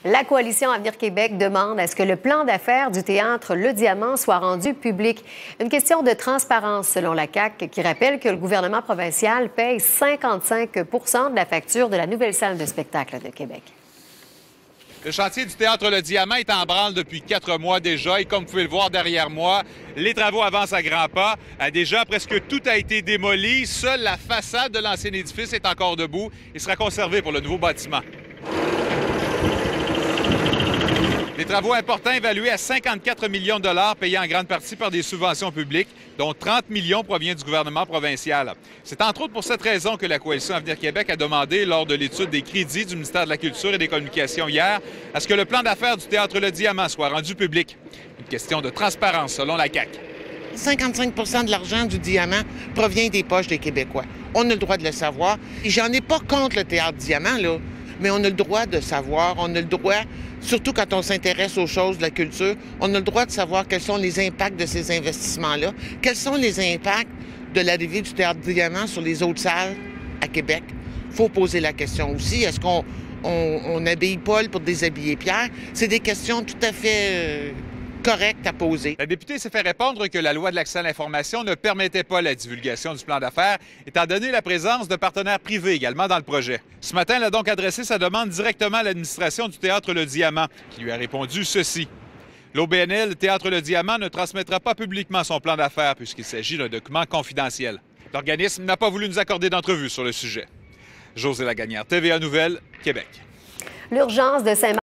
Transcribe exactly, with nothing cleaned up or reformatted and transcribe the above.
La Coalition Avenir Québec demande à ce que le plan d'affaires du théâtre Le Diamant soit rendu public. Une question de transparence, selon la C A Q, qui rappelle que le gouvernement provincial paye cinquante-cinq pour cent de la facture de la nouvelle salle de spectacle de Québec. Le chantier du Théâtre Le Diamant est en branle depuis quatre mois déjà et comme vous pouvez le voir derrière moi, les travaux avancent à grands pas. Déjà, presque tout a été démoli. Seule la façade de l'ancien édifice est encore debout et sera conservée pour le nouveau bâtiment. Des travaux importants évalués à cinquante-quatre millions de dollars payés en grande partie par des subventions publiques, dont trente millions proviennent du gouvernement provincial. C'est entre autres pour cette raison que la Coalition Avenir Québec a demandé, lors de l'étude des crédits du ministère de la Culture et des Communications hier, à ce que le plan d'affaires du Théâtre Le Diamant soit rendu public. Une question de transparence, selon la C A Q. cinquante-cinq pour cent de l'argent du Diamant provient des poches des Québécois. On a le droit de le savoir. Et j'en ai pas contre le Théâtre Diamant, là, mais on a le droit de savoir, on a le droit, surtout quand on s'intéresse aux choses de la culture, on a le droit de savoir quels sont les impacts de ces investissements-là, quels sont les impacts de l'arrivée du Théâtre Diamant sur les autres salles à Québec. Il faut poser la question aussi. Est-ce qu'on on, on habille Paul pour déshabiller Pierre? C'est des questions tout à fait euh, correctes à poser. La députée s'est fait répondre que la loi de l'accès à l'information ne permettait pas la divulgation du plan d'affaires, étant donné la présence de partenaires privés également dans le projet. Ce matin, elle a donc adressé sa demande directement à l'administration du Théâtre Le Diamant, qui lui a répondu ceci. L'O B N L, le Théâtre Le Diamant, ne transmettra pas publiquement son plan d'affaires puisqu'il s'agit d'un document confidentiel. L'organisme n'a pas voulu nous accorder d'entrevue sur le sujet. José Lagagnère, T V A Nouvelles, Québec. L'urgence de Saint-Marc